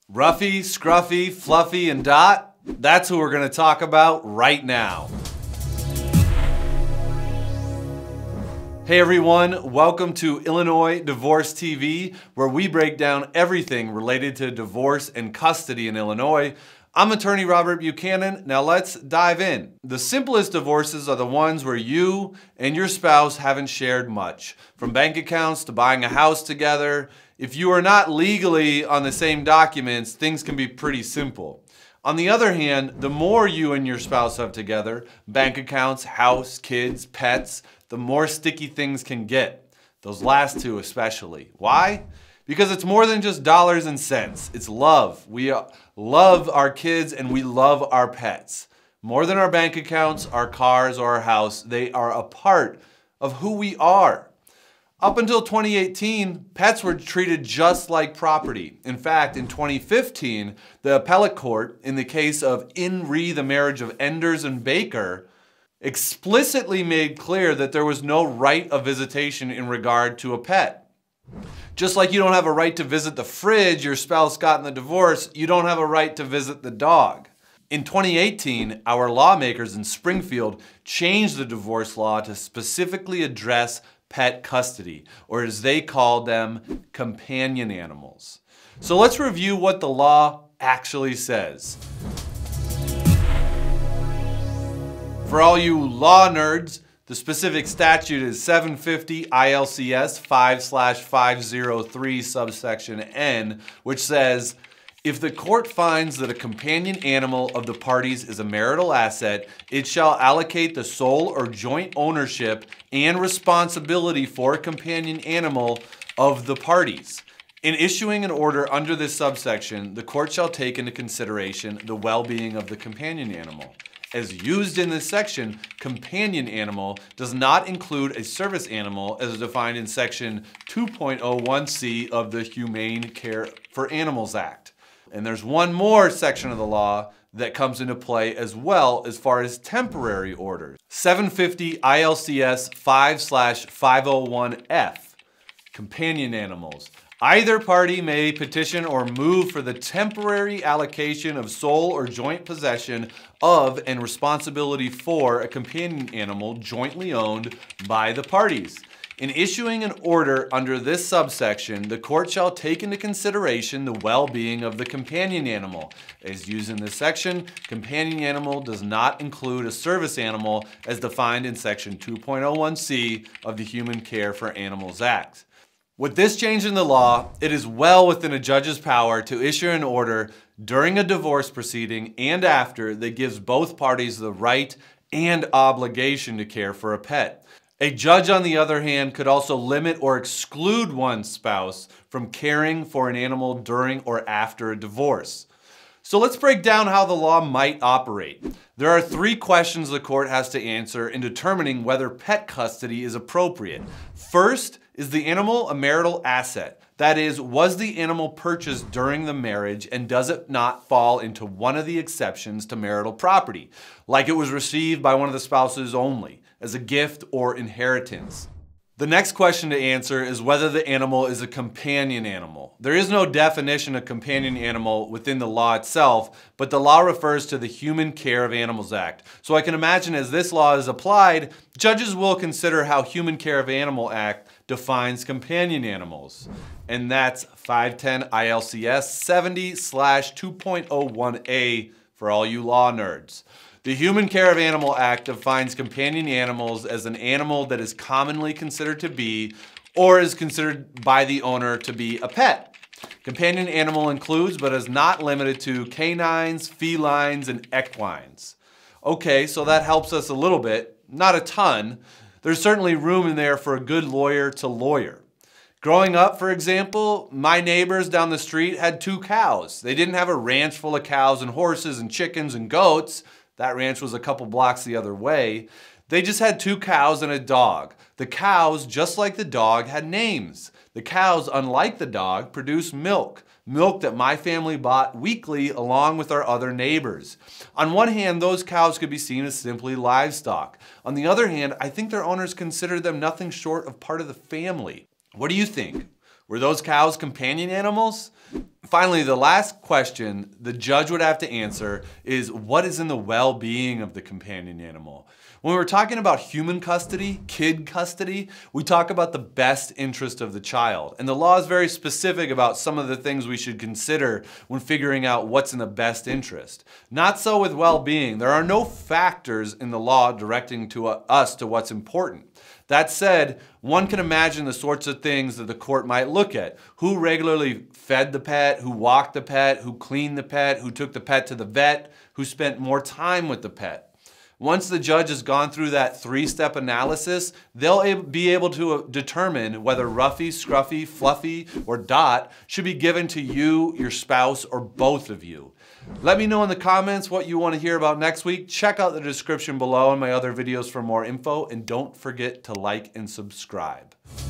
Ruffy, Scruffy, Fluffy, and Dot, that's who we're going to talk about right now. Hey everyone, welcome to Illinois Divorce TV, where we break down everything related to divorce and custody in Illinois. I'm attorney Robert Buchanan. Now let's dive in. The simplest divorces are the ones where you and your spouse haven't shared much, from bank accounts to buying a house together. If you are not legally on the same documents, things can be pretty simple. On the other hand, the more you and your spouse have together, bank accounts, house, kids, pets, the more sticky things can get. Those last two especially. Why? Because it's more than just dollars and cents. It's love. We love our kids and we love our pets. More than our bank accounts, our cars, or our house, they are a part of who we are. Up until 2018, pets were treated just like property. In fact, in 2015, the appellate court, in the case of In Re, the Marriage of Enders and Baker, explicitly made clear that there was no right of visitation in regard to a pet. Just like you don't have a right to visit the fridge your spouse got in the divorce, you don't have a right to visit the dog. In 2018, our lawmakers in Springfield changed the divorce law to specifically address pet custody, or as they called them, companion animals. So let's review what the law actually says. For all you law nerds, the specific statute is 750 ILCS 5/503 subsection N, which says, if the court finds that a companion animal of the parties is a marital asset, it shall allocate the sole or joint ownership and responsibility for a companion animal of the parties. In issuing an order under this subsection, the court shall take into consideration the well-being of the companion animal. As used in this section, companion animal does not include a service animal as defined in section 2.01c of the Humane Care for Animals Act. And there's one more section of the law that comes into play as well as far as temporary orders. 750 ILCS 5/501F, companion animals. Either party may petition or move for the temporary allocation of sole or joint possession of and responsibility for a companion animal jointly owned by the parties. In issuing an order under this subsection, the court shall take into consideration the well-being of the companion animal. As used in this section, companion animal does not include a service animal as defined in section 2.01c of the Humane Care for Animals Act. With this change in the law, it is well within a judge's power to issue an order during a divorce proceeding and after that gives both parties the right and obligation to care for a pet. A judge, on the other hand, could also limit or exclude one's spouse from caring for an animal during or after a divorce. So let's break down how the law might operate. There are three questions the court has to answer in determining whether pet custody is appropriate. First, is the animal a marital asset? That is, was the animal purchased during the marriage and does it not fall into one of the exceptions to marital property, like it was received by one of the spouses only, as a gift or inheritance? The next question to answer is whether the animal is a companion animal. There is no definition of companion animal within the law itself, but the law refers to the Humane Care of Animals Act. So I can imagine as this law is applied, judges will consider how Humane Care of Animal Act defines companion animals. And that's 510 ILCS 70/2.01a for all you law nerds. The Humane Care of Animal Act defines companion animals as an animal that is commonly considered to be or is considered by the owner to be a pet. Companion animal includes but is not limited to canines, felines, and equines. Okay, so that helps us a little bit, not a ton. There's certainly room in there for a good lawyer to lawyer. Growing up, for example, my neighbors down the street had 2 cows. They didn't have a ranch full of cows and horses and chickens and goats. That ranch was a couple blocks the other way. They just had 2 cows and a dog. The cows, just like the dog, had names. The cows, unlike the dog, produced milk. Milk that my family bought weekly along with our other neighbors. On one hand, those cows could be seen as simply livestock. On the other hand, I think their owners considered them nothing short of part of the family. What do you think? Were those cows companion animals? Finally, the last question the judge would have to answer is what is in the well-being of the companion animal? When we're talking about human custody, kid custody, we talk about the best interest of the child. And the law is very specific about some of the things we should consider when figuring out what's in the best interest. Not so with well-being. There are no factors in the law directing us to what's important. That said, one can imagine the sorts of things that the court might look at. Who regularly fed the pet, who walked the pet, who cleaned the pet, who took the pet to the vet, who spent more time with the pet. Once the judge has gone through that three-step analysis, they'll be able to determine whether Ruffy, Scruffy, Fluffy, or Dot should be given to you, your spouse, or both of you. Let me know in the comments what you want to hear about next week. Check out the description below and my other videos for more info, and don't forget to like and subscribe.